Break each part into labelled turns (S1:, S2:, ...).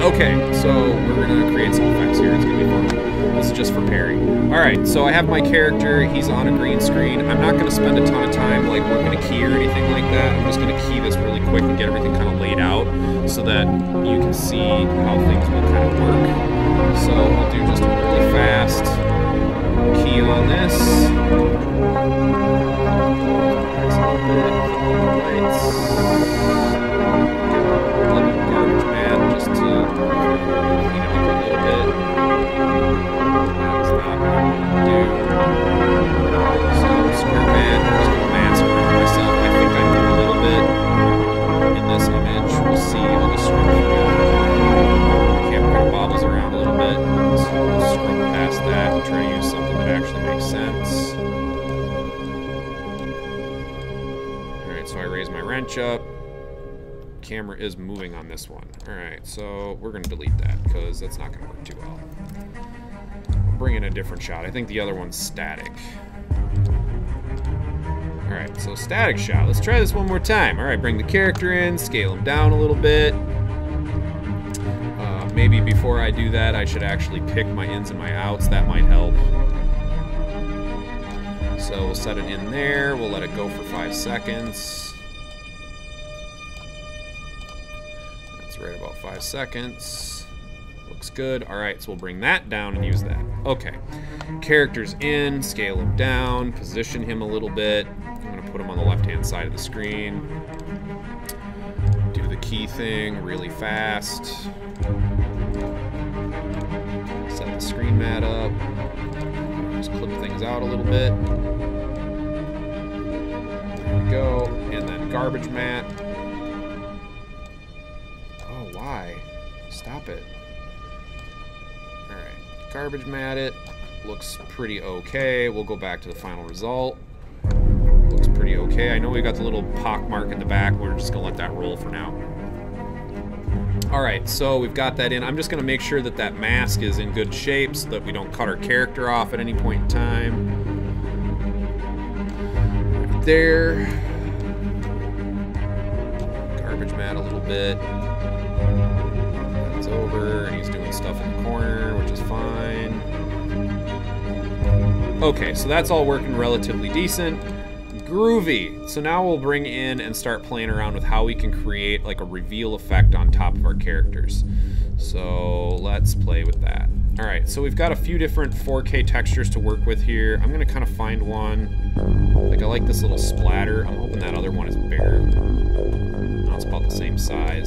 S1: Okay, so we're gonna create some effects here. It's gonna be fun. This is just for Perry. Alright, so I have my character, he's on a green screen. I'm not gonna spend a ton of time like working a key or anything like that. I'm just gonna key this really quick and get everything kind of laid out so that you can see how things will kind of work. So we'll do just a really fast key on this. Garbage man just to clean it up a little bit. That's not what I want to do. So square man, I'm just going to mask myself. I think I moved a little bit in this image. We'll see. I'll just scrub through it. The camera kind of bobbles around a little bit. So we'll scrub past that and try to use something that actually makes sense. Alright, so I raise my wrench up. Camera is moving on this one. Alright, so we're going to delete that because that's not going to work too well. I'll bring in a different shot. I think the other one's static. Alright, so static shot. Let's try this one more time. Alright, bring the character in, scale him down a little bit. Maybe before I do that, I should actually pick my ins and my outs. That might help. So we'll set it in there. We'll let it go for 5 seconds. Right about 5 seconds. Looks good. Alright, so we'll bring that down and use that. Okay. Character's in, scale him down, position him a little bit. I'm going to put him on the left-hand side of the screen. Do the key thing really fast. Set the screen mat up. Just clip things out a little bit. There we go. And then garbage mat. Why? Stop it. Alright, garbage mat it. Looks pretty okay. We'll go back to the final result. Looks pretty okay. I know we got the little pock mark in the back. We're just gonna let that roll for now. Alright, so we've got that in. I'm just gonna make sure that that mask is in good shape so that we don't cut our character off at any point in time. Right there. Garbage mat a little bit. Over and he's doing stuff in the corner, which is fine. Okay, so that's all working relatively decent. Groovy. So now we'll bring in and start playing around with how we can create like a reveal effect on top of our characters. So let's play with that. All right, so we've got a few different 4K textures to work with here. I'm gonna kind of find one. Like I like this little splatter. I'm hoping that other one is bigger. No, it's about the same size.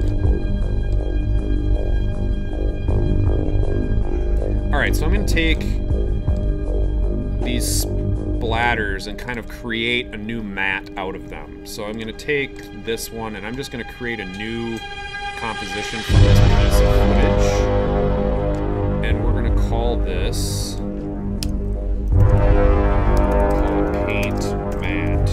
S1: Alright, so I'm going to take these splatters and kind of create a new mat out of them. So I'm going to take this one and I'm just going to create a new composition for this piece of footage. And we're going to call this paint mat.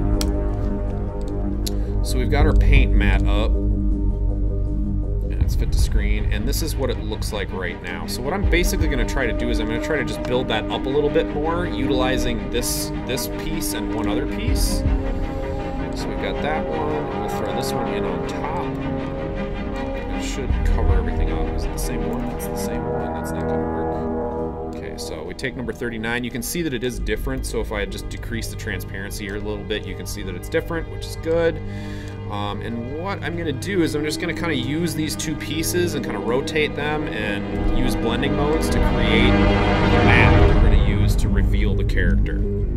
S1: So we've got our paint mat up. Fit to screen, and this is what it looks like right now. So what I'm basically going to try to do is I'm going to try to just build that up a little bit more, utilizing this piece and one other piece. So we've got that one, and we'll throw this one in on top. It should cover everything up. Is it the same one? That's the same one. That's not going to work. Okay, so we take number 39. You can see that it is different, so if I just decrease the transparency here a little bit, you can see that it's different, which is good. And what I'm going to do is I'm just going to kind of use these two pieces and kind of rotate them and use blending modes to create the map that we're going to use to reveal the character.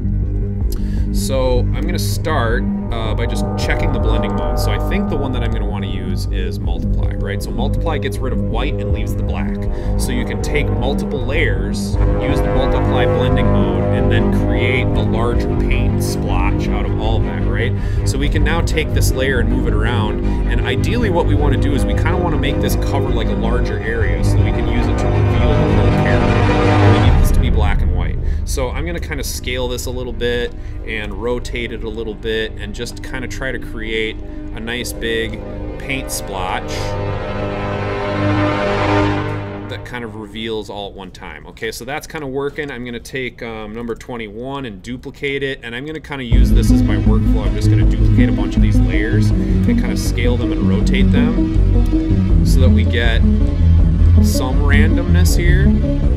S1: So I'm going to start by just checking the blending mode. So I think the one that I'm going to want to use is multiply, right? So multiply gets rid of white and leaves the black. So you can take multiple layers, use the multiply blending mode, and then create a larger paint splotch out of all of that, right? So we can now take this layer and move it around, and ideally what we want to do is we kind of want to make this cover like a larger area so that we can use it to reveal the whole character. We need this to be black and white. So I'm going to kind of scale this a little bit and rotate it a little bit and just kind of try to create a nice big paint splotch that kind of reveals all at one time. Okay, so that's kind of working. I'm gonna take number 21 and duplicate it, and I'm gonna kind of use this as my workflow. I'm just gonna duplicate a bunch of these layers and kind of scale them and rotate them so that we get some randomness here.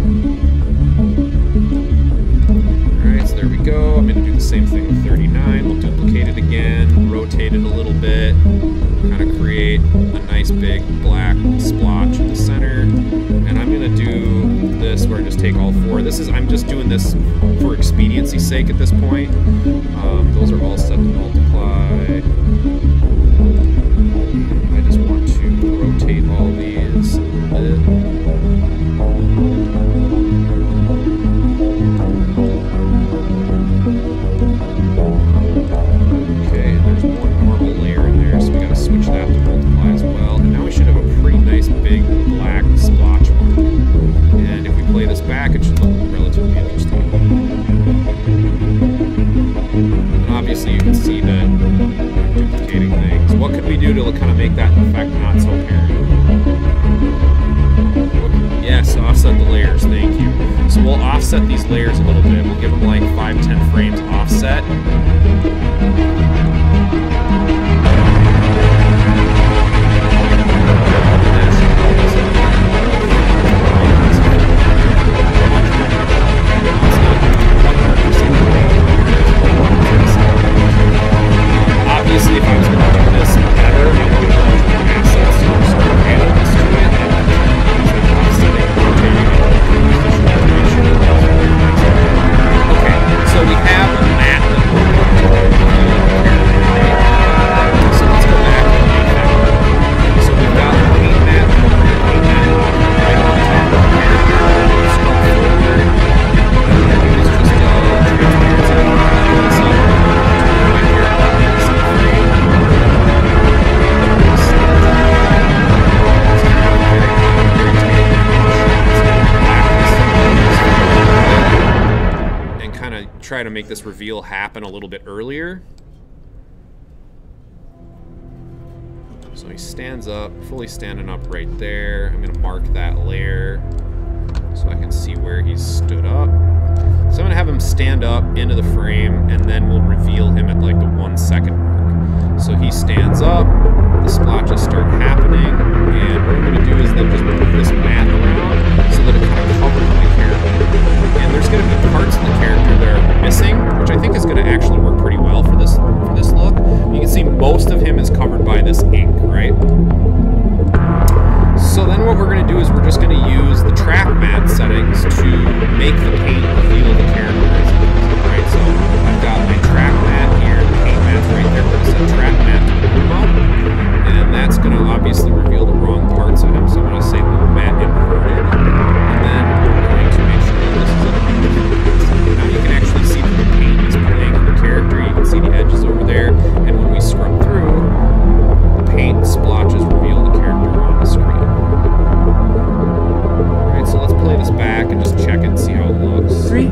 S1: Alright, so there we go. I'm gonna do the same thing with 39. We'll duplicate it again, rotate it a little bit, kind of create a nice big black splotch in the center. And I'm gonna do this where I just take all four. I'm just doing this for expediency's sake at this point. Those are all set to multiply. I just want to rotate all these a little bit. Okay, and there's one normal layer in there, so we gotta switch that to multiply as well. And now we should have a pretty nice big black splotch mark. And if we play this back, it should look relatively interesting. And obviously you can see that I'm duplicating things. What could we do to kind of make that effect not so apparent? Yes, offset the layers, thank you. So we'll offset these layers a little bit. We'll give them like 5-10 frames offset. Obviously, if I was going to do this better, I would do more assets to sort of add this to it and offsetting, rotating it, okay, so we have a map that we're going to so let's go back and make that work. So we've got the paint map, right on top of the character, scroll forward, and what we're doing is just transparency, this up. And kind of try to make this reveal happen a little bit earlier. So he stands up, fully standing up right there. I'm going to mark that layer so I can see where he's stood up. So I'm going to have him stand up into the frame, and then we'll reveal him at like the 1 second mark. So he stands up, the splotches start happening, and what I'm going to do is then just move this mat around so that it kind of covers my character. And there's going to be parts of the character that are missing, which I think is going to actually work pretty well for this look. You can see most of him is covered by this ink, right? So then what we're going to do is we're just going to use the track mat settings to make the paint reveal the character as it is, right? So I've got my track mat here, the paint mat's right there, we're going to set track mat to Luma, and that's going to obviously reveal the wrong parts of him, so I'm going to say Luma mat inverted, and then we're going to make sure that this is at a different opacity. Now you can actually see that the paint is playing on the character, you can see the edges over there, and when we scrub through, the paint splotches reveal the character on the screen. Alright, so let's play this back and just check it and see how it looks. Three.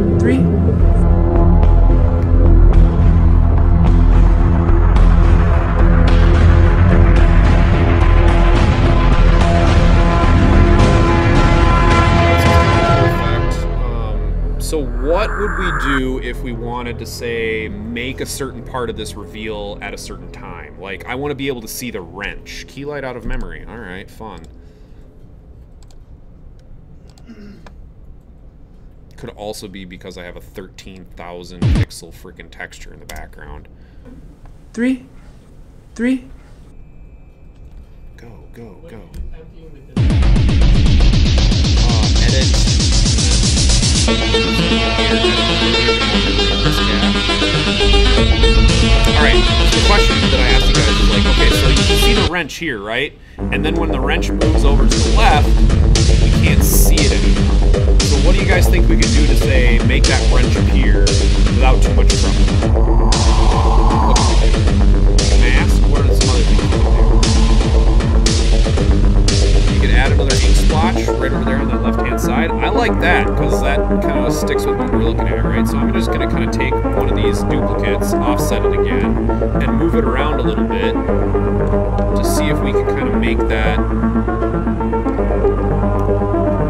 S1: So what would we do if we wanted to, say, make a certain part of this reveal at a certain time? Like, I want to be able to see the wrench. Keylight out of memory. All right, fun. Could also be because I have a 13,000 pixel freaking texture in the background. Three. Go. Edit. Alright, the question that I asked you guys is like, okay, so you can see the wrench here, right? And then when the wrench moves over to the left, we can't see it anymore. So what do you guys think we could do to, say, make that wrench appear without too much trouble? What can we do? Mask? What are some other things we can do? You could add another ink splotch right over there on that left-hand side. I like that, because that kind of sticks with what we're looking at, right? So I'm just going to kind of take one of these duplicates, offset it again, and move it around a little bit to see if we can kind of make that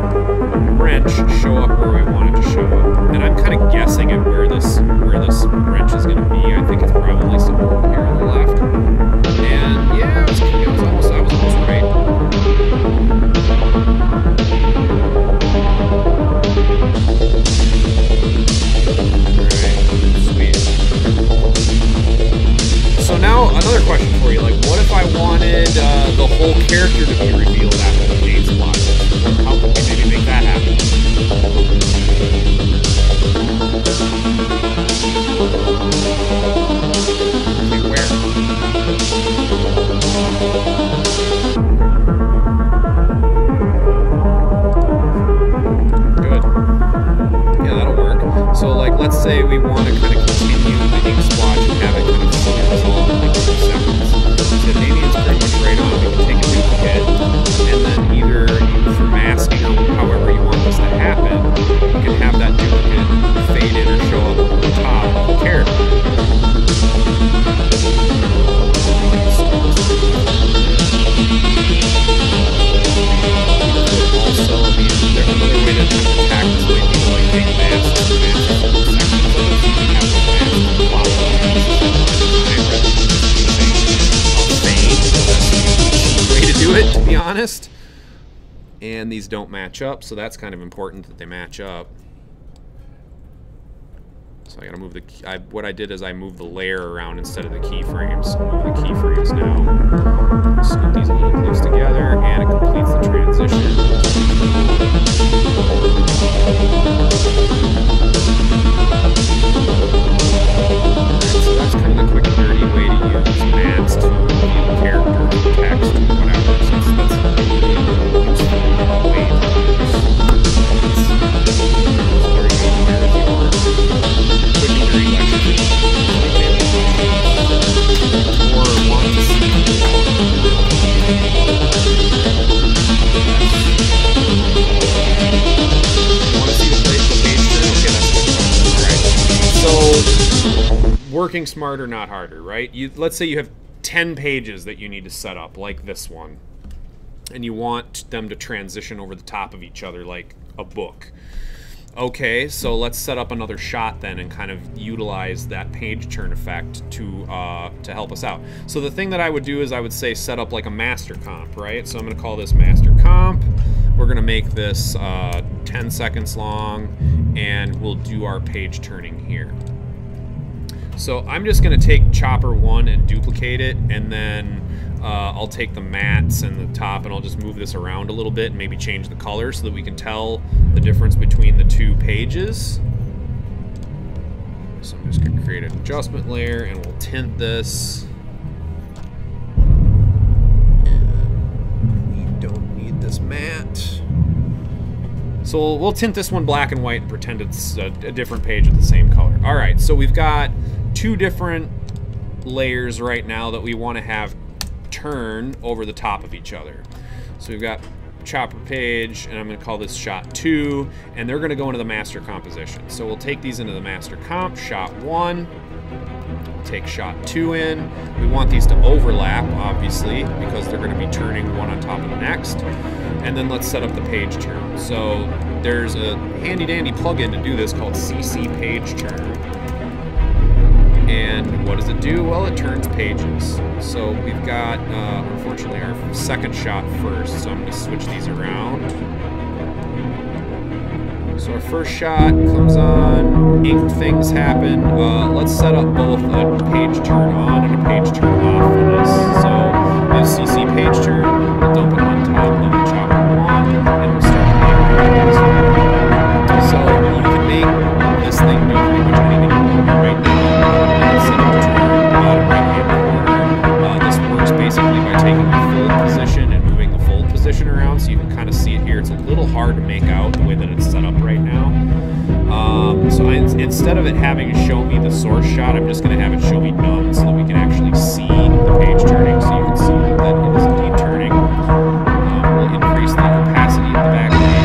S1: show up where we want it to show up. And I'm kind of guessing at where this wrench is going to be. I think it's probably somewhere over here on the left. And yeah, I was almost right. So now another question for you, like what if I wanted the whole character to be revealed after the page slot? How could we maybe make that happen? Okay, where? Good. Yeah, that'll work. So like let's say we want to kind of continue the ink splotch and have it kind of resolve in like 2 seconds. So maybe it's pretty much right on. We can take a duplicate and then either for masking or however you want this to happen, you can have that duplicate fade in or show up over the top of the character. Also, another way to attack this might be like take masks or masks sections of it, so you can have the masks plop up. Way to do it, to be honest. And these don't match up, so that's kind of important that they match up. So I gotta move the what I did is I moved the layer around instead of the keyframes. So move the keyframes now. Scoop these a little close together, and it completes the transition. So that's kind of the quick and dirty way to use mats to reveal character, text, whatever. So that's a really useful way to use. Or want to see working smarter, not harder, right? Let's say you have 10 pages that you need to set up, like this one, and you want them to transition over the top of each other like a book. Okay, so let's set up another shot then and kind of utilize that page turn effect to help us out. So the thing that I would do is I would say set up like a master comp, right? So I'm going to call this master comp. We're going to make this 10 seconds long, and we'll do our page turning here. So I'm just going to take chopper 1 and duplicate it, and then I'll take the mats and the top and I'll just move this around a little bit and maybe change the color so that we can tell the difference between the two pages. So I'm just going to create an adjustment layer and we'll tint this. And we don't need this matte. So we'll tint this one black and white and pretend it's a different page with the same color. All right, so we've got two different layers right now that we want to have turn over the top of each other. So we've got chopper page, and I'm going to call this shot 2, and they're going to go into the master composition. So we'll take these into the master comp, shot 1, take shot 2 in. We want these to overlap, obviously, because they're going to be turning one on top of the next. And then let's set up the page turn. So there's a handy dandy plugin to do this called CC Page Turn. And what does it do? Well, it turns pages. So we've got, unfortunately, our second shot first. So I'm going to switch these around. So our first shot comes on, ink things happen. Let's set up both a page turn on and a page turn off for this. So this CC page turn, we'll dump it on top of the chopper 1, and we'll start the. So you can make this thing do pretty much anything you want right now. Set up turn, bottom right-hand corner. This works basically by taking the fold position and moving the fold position around, so you can kind of see it here. It's a little hard to make out the way that it's set up right now. So instead of it having to show me the source shot, I'm just going to have it show me none so that we can actually see the page turning, so you can see that it is indeed turning. We'll increase the opacity of the back page.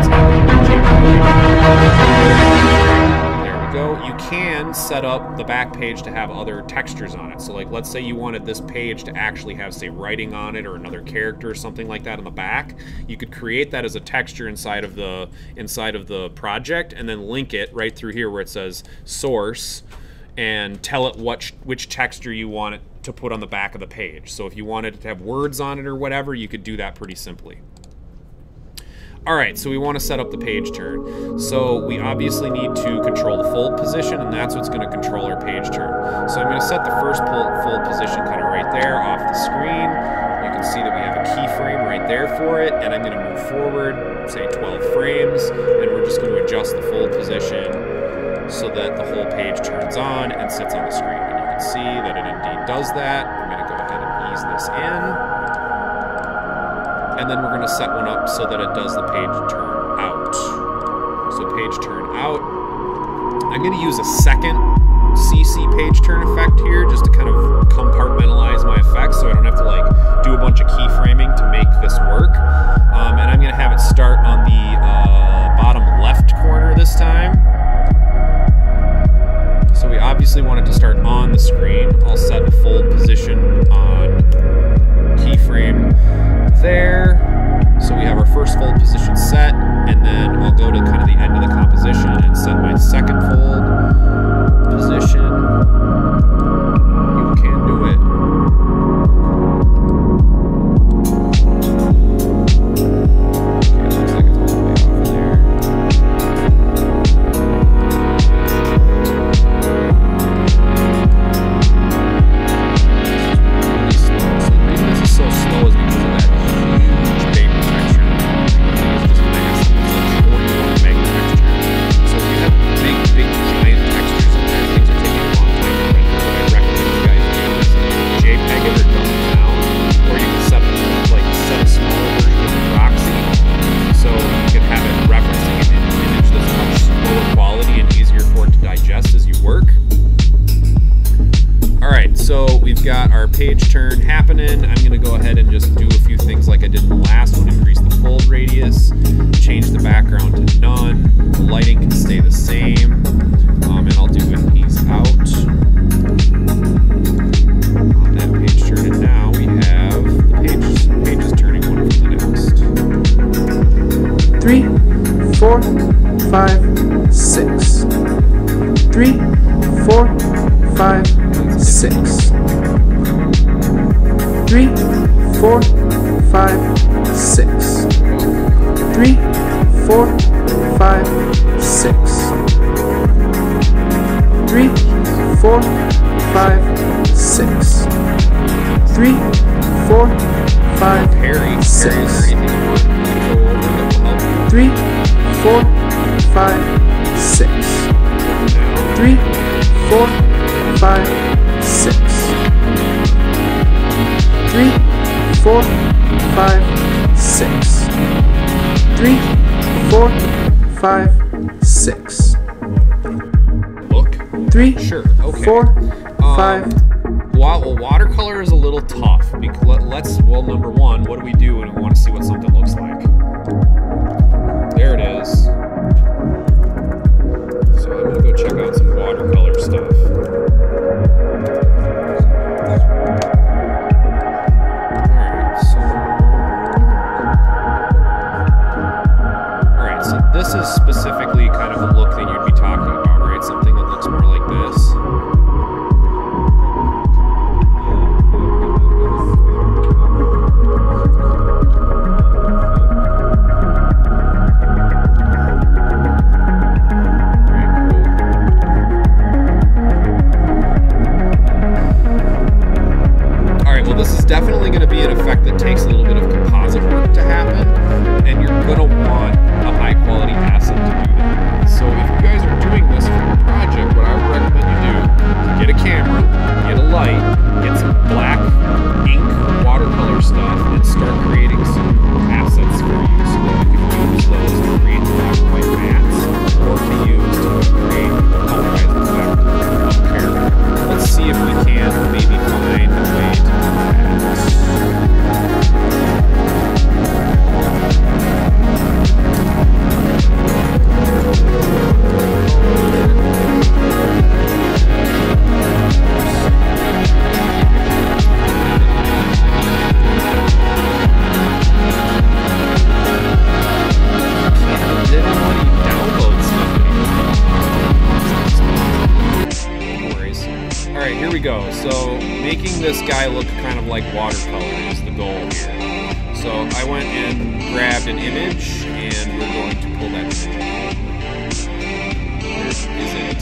S1: There we go. You can set up the back page to have other textures on it. So like, let's say you wanted this page to actually have, say, writing on it or another character or something like that on the back. You could create that as a texture inside of the project, and then link it right through here where it says source, and tell it which texture you want it to put on the back of the page. So if you wanted it to have words on it or whatever, you could do that pretty simply. All right, so we want to set up the page turn. So we obviously need to control the fold position, and that's what's going to control our page turn. So I'm going to set the first fold position kind of right there off the screen. You can see that we have a keyframe right there for it, and I'm going to move forward, say 12 frames, and we're just going to adjust the fold position so that the whole page turns on and sits on the screen. And you can see that it indeed does that. I'm going to go ahead and ease this in. And then we're going to set one up so that it does the page turn out. So page turn out. I'm going to use a second CC page turn effect here just to kind of compartmentalize my effects so I don't have to like do a bunch of keyframing to make this work. And I'm going to have it start on the bottom left corner this time. So we obviously want it to start on the screen. I'll set a fold position on keyframe there. So we have our first fold position set, and then I'll go to kind of the end of the composition and set my second fold position. You can do it. Okay, looks like it's all the way over there. Got our page turn happening. I'm going to go ahead and just do a few things like I did in the last one. Increase the fold radius, change the background to none. The lighting can stay the same, and I'll do an ease out on that page turn. And now we have the pages turning one from the next. 3, 4, 5, 6. 3, 4, 5, 6. 3, 4, 5, 6. 3, 4, 5, 6. 3, 4, 5, 6. 3, 4, 5, 6. 3, 4, 5, 6. 3, 4, 5, 6. 3, 4, 5, 6. 3, 4, 5, 6. Look.
S2: 3,
S1: sure. Okay.
S2: 4, 5.
S1: Well, watercolor is a little tough. Because well, number one, what do we do when we want to see what something looks like? There it is. So I'm going to go check out some watercolor stuff. This is specifically kind of the look that you'd be talking about, right? Something that looks more like this. Alright, well this is definitely going to be an effect that takes a little bit of composite work to happen, and you're going to want a high quality asset to do that. So if you guys are doing this for a project, what I would recommend you do is get a camera, get a light, get some black ink watercolor stuff, and start creating some assets for you so that you can use those to create black and white mats, or to use to create a colorized effect of a character. Let's see if we can maybe find a way to do that. guy look kind of like watercolor is the goal here. So I went and grabbed an image, and we're going to pull that image out. Where is it?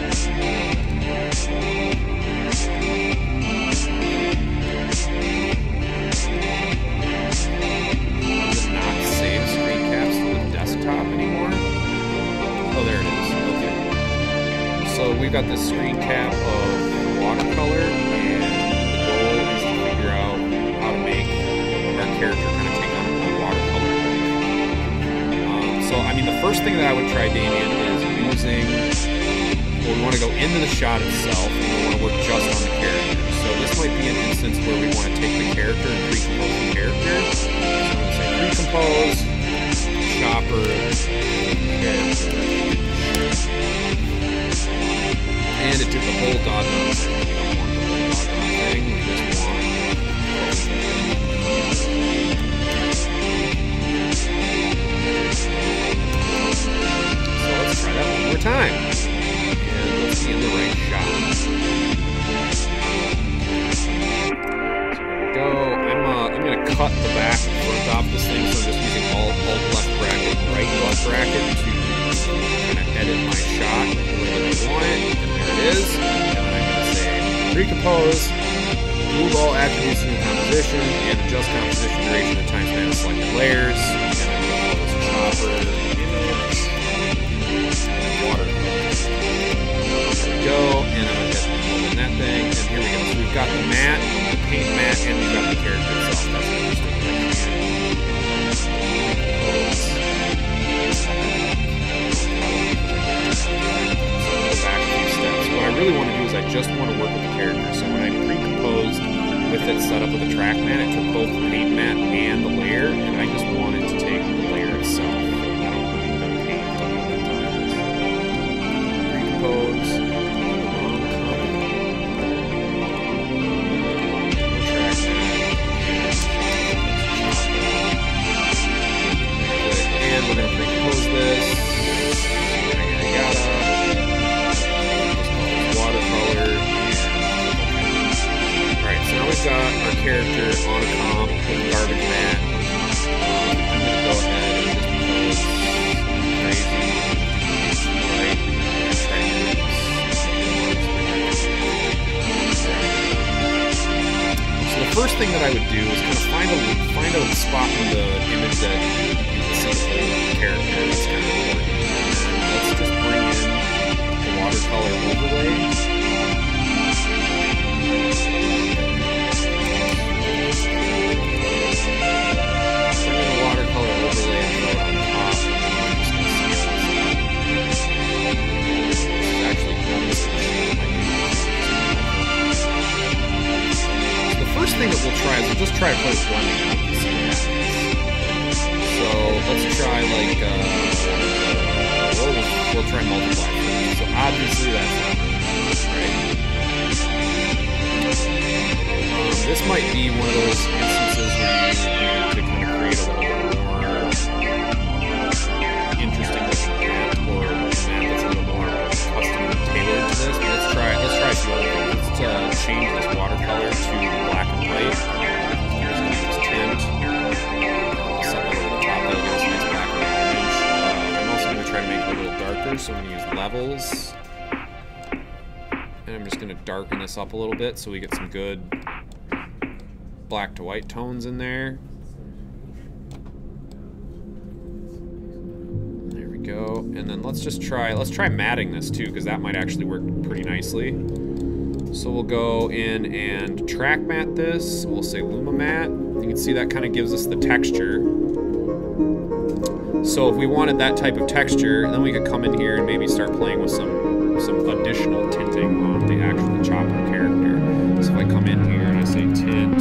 S1: Does it not save screen caps to the desktop anymore? Oh, there it is. Okay. So we've got this screen cap of watercolor, and the goal is to figure out how to make our character kind of take on a watercolor look. So, I mean, the first thing that I would try, Damien, is using, well, we want to go into the shot itself, and we want to work just on the character. So this might be an instance where we want to take the character and pre-compose the character. So I'm going to say pre-compose, chopper, character. And it did the whole doggone thing. We don't want the whole doggone thing. We just want So let's try that one more time. And let's be in the right shot. So here we go. I'm going to cut the back and front off this thing, so I'm just using alt left bracket, right left bracket to kind of edit my shot the way that I want it. There it is, and then I'm going to say recompose, move all attributes into composition, and adjust composition duration and time span of selected layers, and then I'm going to call this chopper, image, and watercolor. There we go, and I'm going to hit open that thing, and here we go. So we've got the matte, the paint matte, and we've got the character itself. That's interesting. What I really want to do is I just want to work with the character. So when I pre-composed with it set up with a track mat, it took both the paint mat and the layer, and I just wanted to take the layer itself. I don't need the paint. Pre-compose. Track mat. And we're going to pre-compose this. We've got our character on a comp with a garbage mat. I'm going to go ahead and just because I'm crazy, right, and try to do this. So the first thing that I would do is kind of find a spot in the image that you can see the whole character. That's kind of important. Let's just bring in the watercolor overlay. First thing that we'll try is we'll just try to put one and see what happens. So let's try like we'll try multiply. So obviously that's not right. This might be one of those instances where you need to kind of create a little bit more interesting map or a map that's a little more custom tailored to this. But let's try a few other things. Let's change this watercolor to black and white. Here's going to use tint. Set that over the top. That'll give us a nice black and white image. I'm also going to try to make it a little darker, so I'm going to use levels. And I'm just going to darken this up a little bit so we get some good black to white tones in there. There we go. And then let's try matting this too, because that might actually work pretty nicely. So we'll go in and track mat this. We'll say Luma Matte. You can see that kind of gives us the texture. So if we wanted that type of texture, then we could come in here and maybe start playing with some additional tinting on the actual chopper character. So if I come in here and I say tint,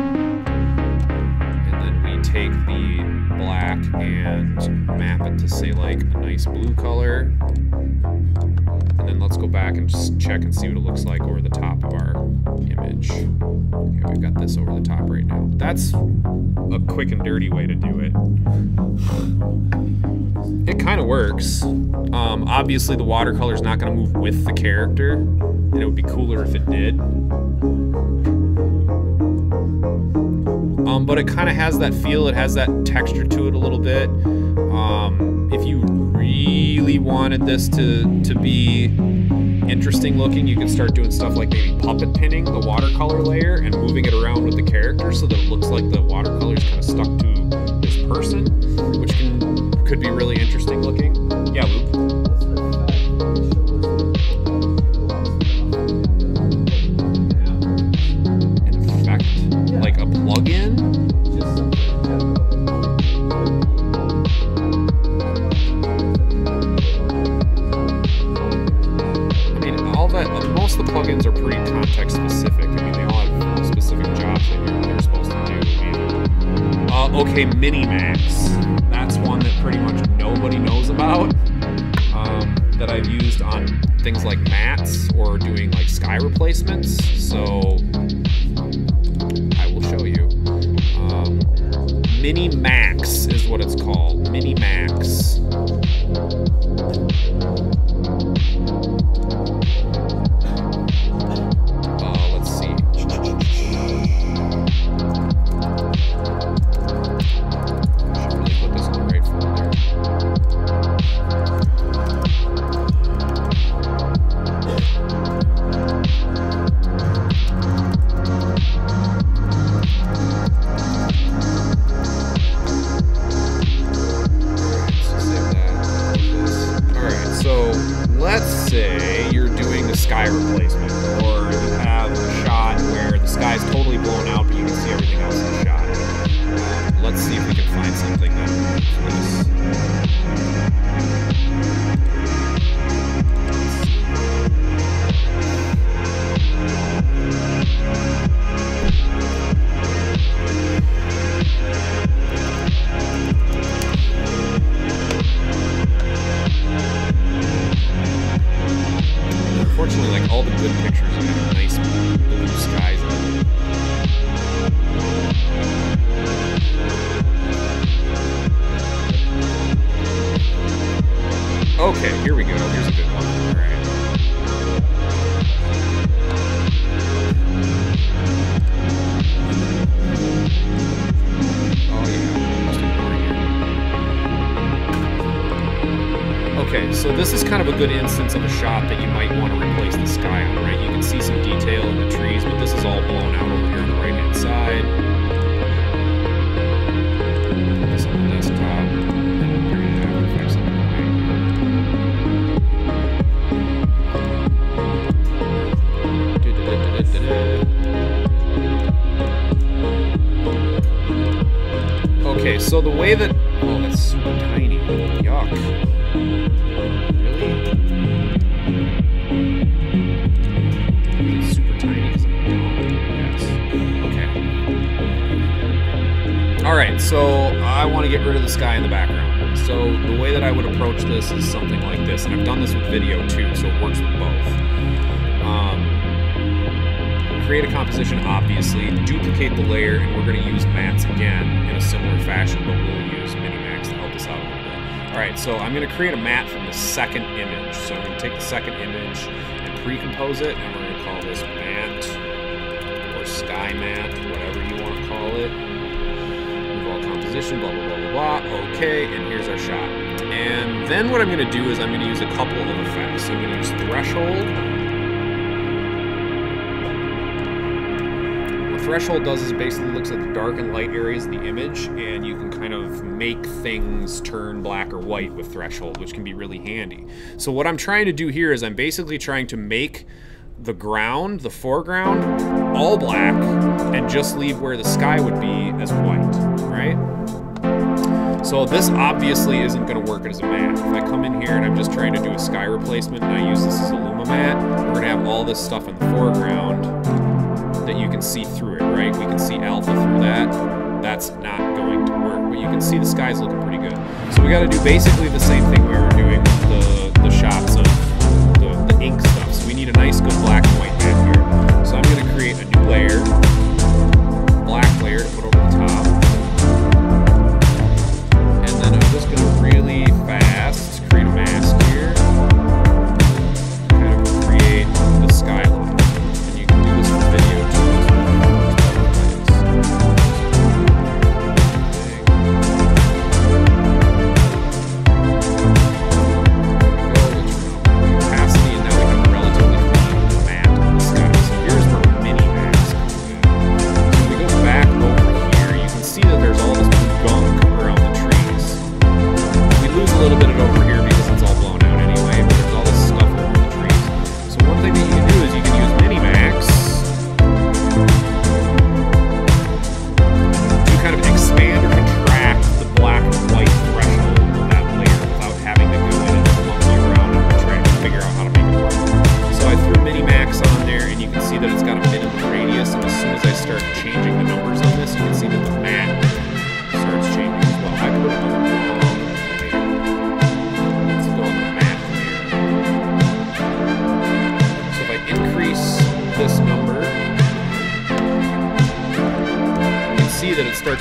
S1: and then we take the black and map it to say like a nice blue color. And then let's go back and just check and see what it looks like over the top of our image. Okay, we've got this over the top right now. That's a quick and dirty way to do it. It kind of works. Obviously the watercolor is not going to move with the character, and it would be cooler if it did. but it kind of has that feel. It has that texture to it a little bit. If you really wanted this to be interesting looking, you can start doing stuff like maybe puppet pinning the watercolor layer and moving it around with the character so that it looks like the watercolor is kind of stuck to this person, which could be really interesting looking. Yeah, Luke? An effect? Like a plug-in? Most of the plugins are pretty context specific. I mean, they all have specific jobs that they're supposed to do. Okay, Minimax. That's one that pretty much nobody knows about. That I've used on things like mats or doing like sky replacements. So I will show you. Minimax is what it's called. Minimax. Sky replacement, or you have a shot where the sky is totally blown out but you can see everything else in the shot. Let's see if we can find something that for this. Unfortunately, like all the good pictures have nice blue skies in them. Okay, here we go. Here's a good one. All right. Oh yeah, just ignoring it. Okay, so this is kind of a good instance of a shot that you might want to replace the sky on, right? You can see some detail in the trees, but this is all blown out over here on the right-hand side. Put this on the desktop, and bring it down and fix something right. Okay, so the way that... Oh, that's super tiny. Yuck. Really? It's super tiny because I'm dumb. Yes. Okay. Alright, so I want to get rid of the sky in the background. So the way that I would approach this is something like this, and I've done this with video too, so it works with both. Create a composition, obviously, duplicate the layer, and we're going to use mats again in a similar fashion, but we'll use Minimax to help us out a little bit. Alright, so I'm going to create a mat from the second image. So I'm going to take the second image and pre-compose it, and we're going to call this mat, or sky mat, whatever you want to call it. Move all composition, blah, blah, blah, blah, blah. Okay, and here's our shot. And then what I'm going to do is I'm going to use a couple of effects. So I'm going to use threshold. Threshold does is basically looks at the dark and light areas of the image, and you can kind of make things turn black or white with threshold, which can be really handy. So what I'm trying to do here is I'm basically trying to make the ground, the foreground, all black, and just leave where the sky would be as white, right? So this obviously isn't going to work as a mat. If I come in here and I'm just trying to do a sky replacement and I use this as a Luma mat, we're going to have all this stuff in the foreground that you can see through it, right? We can see alpha through that. That's not going to work, but you can see the sky's looking pretty good. So we got to do basically the same thing we were doing with the shots of the ink stuff. So we need a nice good black and white mat here. So I'm going to create a new layer, black layer to put over the top. And then I'm just going to really fast create a mask here. Kind of create the skyline. And you can do this with video too.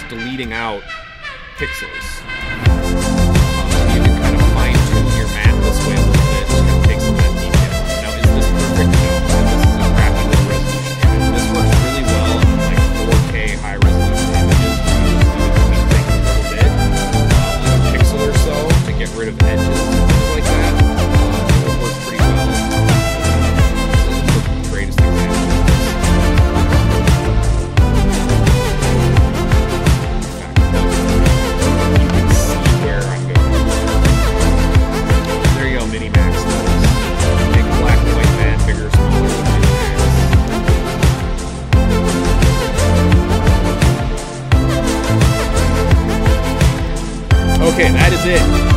S1: just deleting out pixels. You can kind of fine-tune your matte this way a little bit, just kind of take some of that detail out. Now, is this perfect? No. This is a crappy low resolution image. This works really well on like 4K high resolution images. You tweak things a little bit, like a pixel or so, to get rid of edges and things like that. It will work pretty well. This is the greatest example of this. You can see where I'm going. There you go, Minimax does. Make a black and white man bigger or smaller with Minimax. Okay, that is it.